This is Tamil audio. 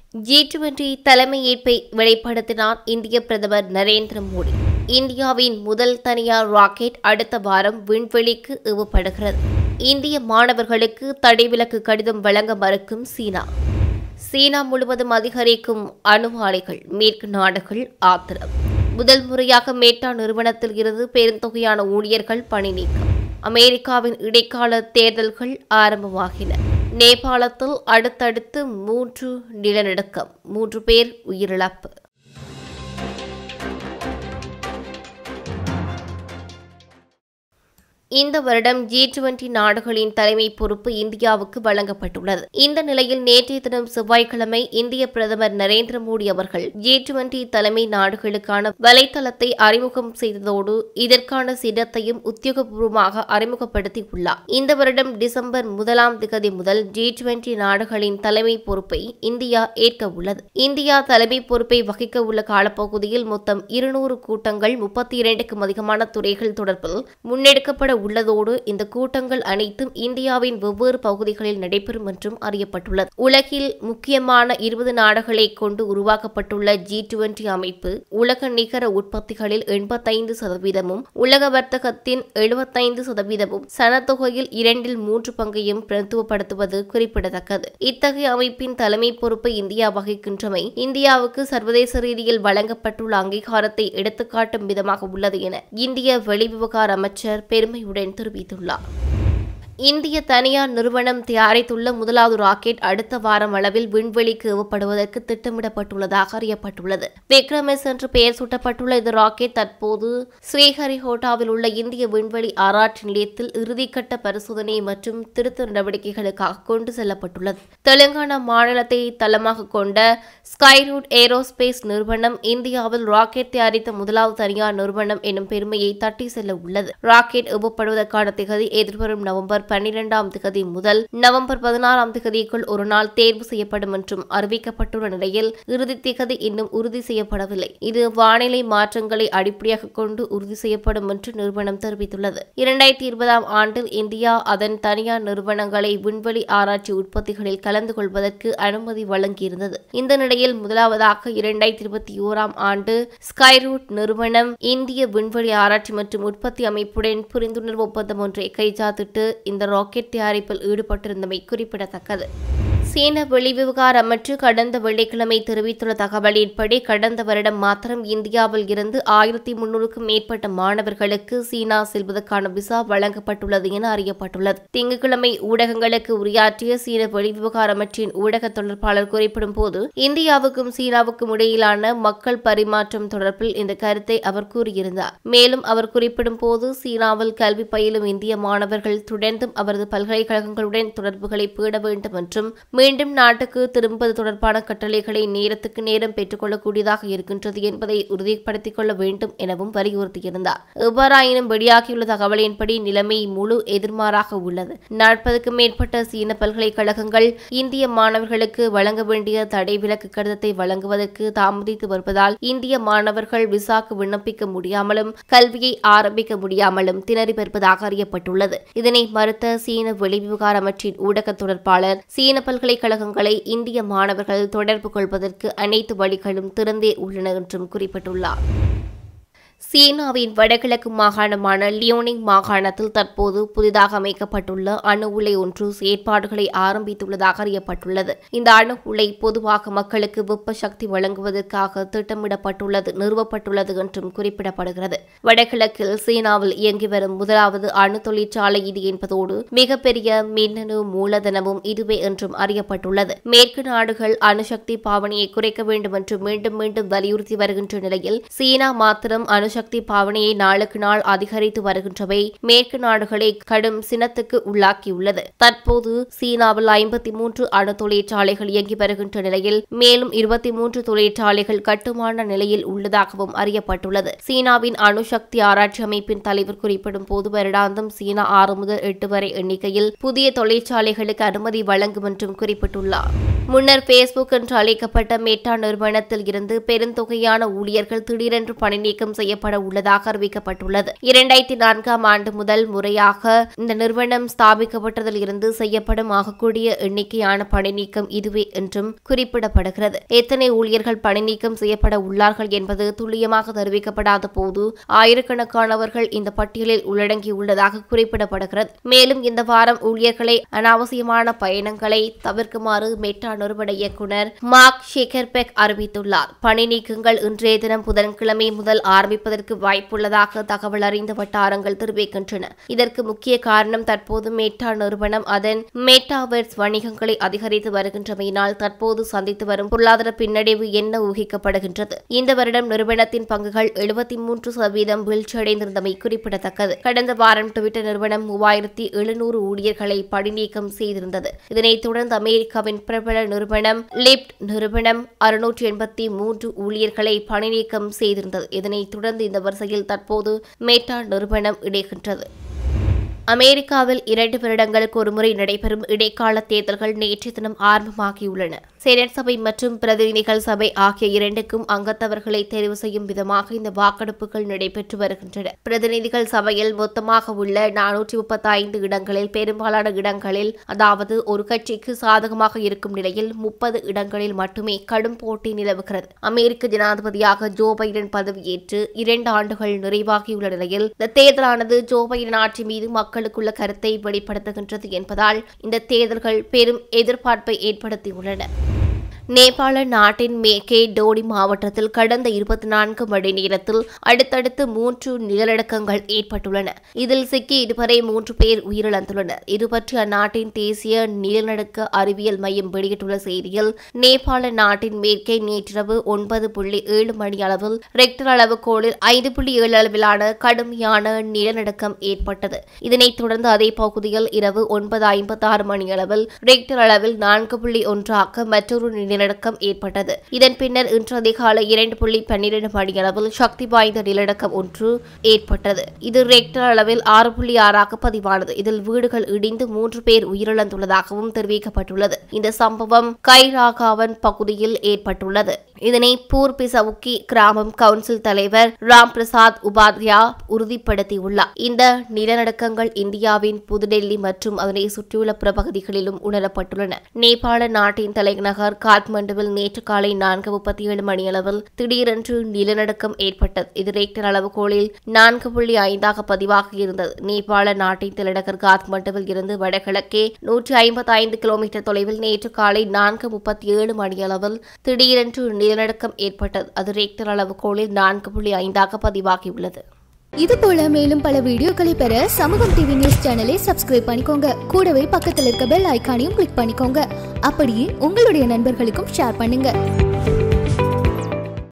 G20 தலைமையேற்பை வெளிப்படுத்தினார் இந்திய பிரதமர் நரேந்திர மோடி. இந்தியாவின் முதல் தனியார் ராக்கெட் அடுத்த வாரம் விண்வெளிக்கு ஏவப்படுகிறது. இந்திய மாணவர்களுக்கு தடைவிலக்கு கடிதம் வழங்க மறுக்கும் சீனா. சீனா முழுவதும் அதிகரிக்கும் அணு ஆலைகள், மேற்கு நாடுகள் ஆத்திரம். முதல் முறையாக மேட்டா நிறுவனத்தில் இருந்து பெருந்தொகையான ஊழியர்கள் பணி நீக்கம். அமெரிக்காவின் இடைக்கால தேர்தல்கள் ஆரம்பமாகின. நேபாளத்தில் அடுத்தடுத்து 3 நிலநடுக்கம், 3 பேர் உயிரிழப்பு. இந்த வருடம் G20 நாடுகளின் தலைமை பொறுப்பு இந்தியாவுக்கு வழங்கப்பட்டுள்ளது. இந்த நிலையில் நேற்றைய தினம் செவ்வாய்க்கிழமை இந்திய பிரதமர் நரேந்திர மோடி அவர்கள் G20 தலைமை நாடுகளுக்கான வலைத்தளத்தை அறிமுகம் செய்ததோடு இதற்கான சின்னத்தையும் உத்தியோகபூர்வமாக அறிமுகப்படுத்தியுள்ளார். இந்த வருடம் டிசம்பர் 1 முதல் G20 நாடுகளின் தலைமை பொறுப்பை இந்தியா ஏற்க உள்ளது. இந்தியா தலைமை பொறுப்பை வகிக்க உள்ள காலப்பகுதியில் மொத்தம் 200 கூட்டங்கள் 32க்கும் அதிகமான துறைகள் தொடர்பில் முன்னெடுக்கப்பட உள்ளதோடு இந்த கூட்டங்கள் அனைத்தும் இந்தியாவின் வெவ்வேறு பகுதிகளில் நடைபெறும் என்றும் அறியப்பட்டுள்ளது. உலகில் முக்கியமான 20 நாடுகளை கொண்டு உருவாக்கப்பட்டுள்ள G20 அமைப்பு உலக நிகர உற்பத்திகளில் 85%, உலக வர்த்தகத்தின் 75%, சனத்தொகையில் 2/3 பங்கையும் பிரதித்துவப்படுத்துவது குறிப்பிடத்தக்கது. இத்தகைய அமைப்பின் தலைமை பொறுப்பை இந்தியா வகிக்கின்றமை இந்தியாவுக்கு சர்வதேச ரீதியில் வழங்கப்பட்டுள்ள அங்கீகாரத்தை எடுத்துக்காட்டும் விதமாக உள்ளது என இந்திய வெளிவிவகார அமைச்சர் பெருமை தெரிவித்துள்ளார். இந்திய தனியார் நிறுவனம் தயாரித்துள்ள முதலாவது ராக்கெட் அடுத்த வாரம் அளவில் விண்வெளிக்கு ஏவப்படுவதற்கு திட்டமிடப்பட்டுள்ளதாக அறியப்பட்டுள்ளது. விக்ரமிஸ் என்று பெயர் சூட்டப்பட்டுள்ள இந்த ராக்கெட் தற்போது ஸ்ரீஹரிகோட்டாவில் உள்ள இந்திய விண்வெளி ஆராய்ச்சி நிலையத்தில் இறுதிக்கட்ட பரிசோதனை மற்றும் திருத்த நடவடிக்கைகளுக்காக கொண்டு செல்லப்பட்டுள்ளது. தெலுங்கானா மாநிலத்தை தளமாக கொண்ட ஸ்கைரூட் ஏரோஸ்பேஸ் நிறுவனம் இந்தியாவில் ராக்கெட் தயாரித்த முதலாவது தனியார் நிறுவனம் எனும் பெருமையை தட்டி செல்ல உள்ளது. ராக்கெட் ஏவப்படுவதற்கான திகதி எதிர்வரும் நவம்பர் 12 முதல் நவம்பர் 16 ஒரு நாள் தேர்வு செய்யப்படும் என்றும் அறிவிக்கப்பட்டுள்ள நிலையில் இறுதி திகதி இன்னும் உறுதி செய்யப்படவில்லை. இது வானிலை மாற்றங்களை அடிப்படையாக கொண்டு உறுதி செய்யப்படும் என்று நிறுவனம் தெரிவித்துள்ளது. 2020 ஆண்டில் இந்தியா அதன் தனியார் நிறுவனங்களை விண்வெளி ஆராய்ச்சி உற்பத்திகளில் கலந்து கொள்வதற்கு அனுமதி வழங்கியிருந்தது. இந்த நிலையில் முதலாவதாக 2021 ஆண்டு ஸ்கைரூட் நிறுவனம் இந்திய விண்வெளி ஆராய்ச்சி மற்றும் உற்பத்தி அமைப்புடன் புரிந்துணர்வு ஒப்பந்தம் ஒன்றை கைச்சாத்திட்டு இந்த ராக்கெட் தயாரிப்பில் ஈடுபட்டிருந்தமை குறிப்பிடத்தக்கது. சீன வெளிவிவகார அமைச்சு கடந்த வெள்ளிக்கிழமை தெரிவித்துள்ள தகவலின்படி கடந்த வருடம் மாத்திரம் இந்தியாவில் இருந்து 1300க்கும் மேற்பட்ட மாணவர்களுக்கு சீனா செல்வதற்கான விசா வழங்கப்பட்டுள்ளது என அறியப்பட்டுள்ளது. திங்கட்கிழமை ஊடகங்களுக்கு உரையாற்றிய சீன வெளிவிவகார அமைச்சின் ஊடக தொடர்பாளர் குறிப்பிடும் போது இந்தியாவுக்கும் சீனாவுக்கும் இடையிலான மக்கள் பரிமாற்றம் தொடர்பில் இந்த கருத்தை அவர் கூறியிருந்தார். மேலும் அவர் குறிப்பிடும் போது சீனாவில் கல்வி பயிலும் இந்திய மாணவர்கள் தொடர்ந்தும் அவரது பல்கலைக்கழகங்களுடன் தொடர்புகளை பேண வேண்டும் என்றும் மீண்டும் நாட்டுக்கு திரும்புவது தொடர்பான கட்டளைகளை நேரத்துக்கு நேரம் பெற்றுக் கொள்ளக்கூடியதாக இருக்கின்றது என்பதை உறுதிப்படுத்திக் கொள்ள வேண்டும் எனவும் வலியுறுத்தியிருந்தார். எவ்வாறாயினும் வெளியாகியுள்ள தகவலின்படி நிலைமை முழு எதிர்மாறாக உள்ளது. 40க்கும் மேற்பட்ட சீன பல்கலைக்கழகங்கள் இந்திய மாணவர்களுக்கு வழங்க வேண்டிய தடை விலக்கு கடிதத்தை வழங்குவதற்கு தாமதித்து வருவதால் இந்திய மாணவர்கள் விசாக்கு விண்ணப்பிக்க முடியாமலும் கல்வியை ஆரம்பிக்க முடியாமலும் திணறி வருவதாக அறியப்பட்டுள்ளது. இதனை மறுத்த சீன வெளிவிவகார அமைச்சின் ஊடக தொடர்பாளர் சீன பல்கலைக்கழகங்களை இந்திய மாணவர்கள் தொடர்பு கொள்வதற்கு அனைத்து வழிகளும் திறந்தே உள்ளன என்றும் குறிப்பிட்டுள்ளார். சீனாவின் வடகிழக்கு மாகாணமான லியோனிங் மாகாணத்தில் தற்போது புதிதாக அமைக்கப்பட்டுள்ள அணு உலை ஒன்று செயற்பாடுகளை ஆரம்பித்துள்ளதாக அறியப்பட்டுள்ளது. இந்த அணு உலை பொதுவாக மக்களுக்கு வெப்ப சக்தி வழங்குவதற்காக நிறுவப்பட்டுள்ளது என்றும் குறிப்பிடப்படுகிறது. வடகிழக்கில் சீனாவில் இயங்கி வரும் முதலாவது அணு தொழிற்சாலை இது என்பதோடு மிகப்பெரிய மின்னணு மூலதனமும் இதுவே என்றும் அறியப்பட்டுள்ளது. மேற்கு நாடுகள் அணுசக்தி பாவனையை குறைக்க வேண்டும் என்று மீண்டும் மீண்டும் வலியுறுத்தி வருகின்ற நிலையில் சீனா மாத்திரம் அணுசக்தி பாவனையை நாளுக்கு நாள் அதிகரித்து வருகின்றவை மேற்கு நாடுகளை கடும் சினத்துக்கு உள்ளாக்கியுள்ளது. தற்போது சீனாவில் 53 அணு தொழிற்சாலைகள் இயங்கி வருகின்ற நிலையில் மேலும் 23 தொழிற்சாலைகள் கட்டுமான நிலையில் உள்ளதாகவும் அறியப்பட்டுள்ளது. சீனாவின் அணுசக்தி ஆராய்ச்சி அமைப்பின் தலைவர் குறிப்பிடும் போது வருடாந்தம் சீனா 6 முதல் 8 வரை எண்ணிக்கையில் புதிய தொழிற்சாலைகளுக்கு அனுமதி வழங்கும் என்றும் குறிப்பிட்டுள்ளார். முன்னர் பேஸ்புக் என்று அழைக்கப்பட்ட மேட்டா நிறுவனத்தில் இருந்து பெருந்தொகையான ஊழியர்கள் திடீரென்று பணி நீக்கம் செய்யப்பட்டு செய்யப்பட உள்ளதாக அறிவிக்கப்பட்டுள்ளது. 2004ஆம் ஆண்டு முதல் முறையாக இந்த நிறுவனம் ஸ்தாபிக்கப்பட்டதில் இருந்து செய்யப்படும் ஆகக்கூடிய எண்ணிக்கையான பணிநீக்கம் இதுவே என்றும் குறிப்பிடப்படுகிறது. எத்தனை ஊழியர்கள் பணிநீக்கம் செய்யப்பட உள்ளார்கள் என்பது துல்லியமாக தெரிவிக்கப்படாத போது ஆயிரக்கணக்கானவர்கள் இந்த பட்டியலில் உள்ளடங்கியுள்ளதாக குறிப்பிடப்படுகிறது. மேலும் இந்த வாரம் ஊழியர்களை அனாவசியமான பயணங்களை தவிர்க்குமாறு மெட்டா நிறுவன இயக்குநர் மார்க் ஷேக்கர்பெக் அறிவித்துள்ளார். பணி நீக்கங்கள் இன்றைய தினம் புதன்கிழமை முதல் ஆரம்பிப்பதற்கு வாய்ப்புள்ளதாக தகவல் அறிந்த வட்டாரங்கள் தெரிவிக்கின்றன. இதற்கு முக்கிய காரணம் தற்போது மெட்டா நிறுவனம் அதன் மெட்டாவர்ஸ் வணிகங்களை அதிகரித்து வருகின்றமையினால் தற்போது சந்தித்து வரும் பொருளாதார பின்னடைவு என்ன ஊகிக்கப்படுகின்றது. இந்த வருடம் நிறுவனத்தின் பங்குகள் 73% வீழ்ச்சியடைந்திருந்தமை குறிப்பிடத்தக்கது. கடந்த வாரம் ட்விட்டர் நிறுவனம் 3700 ஊழியர்களை பணிநீக்கம் செய்திருந்தது. இதனைத் தொடர்ந்து அமெரிக்காவின் பிரபல நிறுவனம் லிப்ட் நிறுவனம் 683 ஊழியர்களை பணிநீக்கம் செய்திருந்தது. இதனைத் தொடர்ந்து இந்த வரிசையில் தற்போது மெட்டா நிறுவனம் இணைகின்றது. அமெரிக்காவில் 2 வருடங்களுக்கு ஒருமுறை நடைபெறும் இடைக்கால தேர்தல்கள் நேற்று தினம் ஆரம்பமாகியுள்ளன. செனட் சபை மற்றும் பிரதிநிதிகள் சபை ஆகிய இரண்டுக்கும் அங்கத்தவர்களை தெரிவு செய்யும் விதமாக இந்த வாக்கெடுப்புகள் நடைபெற்று வருகின்றன. பிரதிநிதிகள் சபையில் மொத்தமாக உள்ள 435 இடங்களில் பெரும்பாலான இடங்களில், அதாவது ஒரு கட்சிக்கு சாதகமாக இருக்கும் நிலையில் 30 இடங்களில் மட்டுமே கடும் போட்டி நிலவுகிறது. அமெரிக்க ஜனாதிபதியாக ஜோ பைடன் பதவியேற்று 2 ஆண்டுகள் நிறைவாகியுள்ள நிலையில் இந்த தேர்தலானது ஜோ பைடன் ஆட்சி மீது மக்களுக்குள்ள கருத்தை வெளிப்படுத்துகின்றது என்பதால் இந்த தேர்தல்கள் பெரும் எதிர்பார்ப்பை ஏற்படுத்தியுள்ளன. நேபாள நாட்டின் மேற்கே டோடி மாவட்டத்தில் கடந்த 24 மணி நேரத்தில் அடுத்தடுத்து 3 நிலநடுக்கங்கள் ஏற்பட்டுள்ளன. இதில் சிக்கி இதுவரை 3 பேர் உயிரிழந்துள்ளனர். இதுபற்றி அந்நாட்டின் தேசிய நிலநடுக்க அறிவியல் மையம் வெளியிட்டுள்ள செய்தியில், நேபாள நாட்டின் மேற்கே நேற்றிரவு 9:07 மணி அளவில் ரெக்டர் அளவுகோலில் 5.7 அளவிலான கடுமையான நிலநடுக்கம் ஏற்பட்டது. இதனைத் தொடர்ந்து அதே பகுதியில் இரவு 9:56 மணி அளவில் ரெக்டர் அளவில் 4.1 மற்றொரு நிலநடுக்கம் ஏற்பட்டது. இதன் பின்னர் இன்று அதிகாலை 2:12 மணியளவில் சக்தி வாய்ந்த நிலநடுக்கம் ஒன்று ஏற்பட்டது. இது ரெக்டர் அளவில் 6.6 பதிவானது. இதில் வீடுகள் இடிந்து 3 பேர் உயிரிழந்துள்ளதாகவும் தெரிவிக்கப்பட்டுள்ளது. இந்த சம்பவம் கைராகாவன் பகுதியில் ஏற்பட்டுள்ளது. இதனை பூர்பிசவுக்கி கிராமம் கவுன்சில் தலைவர் ராம் பிரசாத் உபாத்யா உறுதிப்படுத்தியுள்ளார். இந்த நிலநடுக்கங்கள் இந்தியாவின் புதுடெல்லி மற்றும் அதனை சுற்றியுள்ள பிற பகுதிகளிலும் உணரப்பட்டுள்ளன. நேபாள நாட்டின் தலைநகர் காத்மண்டுவில் நேற்று காலை 4:37 மணியளவில் திடீரென்று நிலநடுக்கம் ஏற்பட்டது. இது ரெக்டர் அளவுகோலில் 4.5 பதிவாக இருந்தது. நேபாள நாட்டின் தலைநகர் காத்மண்டுவில் இருந்து வடகிழக்கே 155 கிலோமீட்டர் தொலைவில் நேற்று காலை 4:37 மணியளவில் திடீரென்று நிலநடுக்கம் ஏற்பட்டது. அது ரெக்டர் அளவுகோலில் 4.5 பதிவாகியுள்ளது. இது போல மேலும் பல வீடியோக்களை பெற சமூகம் டிவி நியூஸ் சேனலை சப்ஸ்கிரைப் பண்ணிக்கோங்க. கூடவே பக்கத்தில் இருக்க பெல் ஐகானையும் கிளிக் பண்ணிக்கோங்க. அப்படியே உங்களுடைய நண்பர்களுக்கும் ஷேர் பண்ணுங்க.